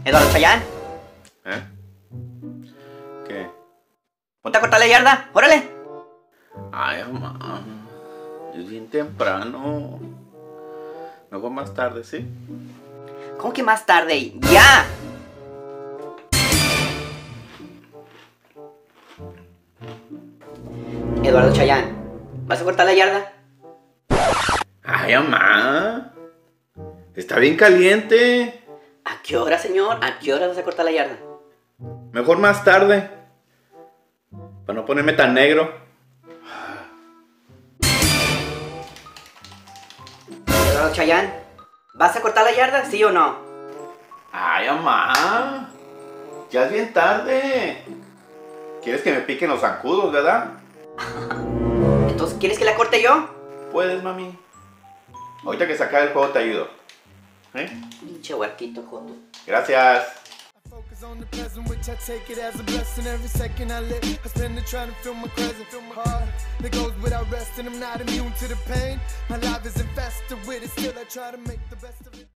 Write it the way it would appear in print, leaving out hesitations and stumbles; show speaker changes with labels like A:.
A: Eduardo Chayán,
B: ¿Eh? ¿Qué?
A: ponte a cortar la yarda, órale.
B: Ay, mamá. Es bien temprano. Mejor más tarde, ¿sí?
A: ¿Cómo que más tarde? ¡Ya! Eduardo Chayán, ¿vas a cortar la yarda?
B: Ay, mamá. Está bien caliente.
A: ¿A qué hora, señor? ¿A qué hora vas a cortar la yarda?
B: Mejor más tarde. Para no ponerme tan negro.
A: Eduardo Chayán, ¿vas a cortar la yarda, sí o no?
B: Ay, mamá. Ya es bien tarde. ¿Quieres que me piquen los zancudos, verdad?
A: Entonces, ¿quieres que la corte yo?
B: Puedes, mami. Ahorita que se acabe el juego te ayudo. ¿Eh?
A: Pinche huerquito, joto.
B: Gracias.
C: Focus on the present, which I take it as a blessing. Every second I live, I spend it trying to feel my present, feel my heart that goes without rest, and I'm not immune to the pain. My life is infested with it, still I try to make the best of it.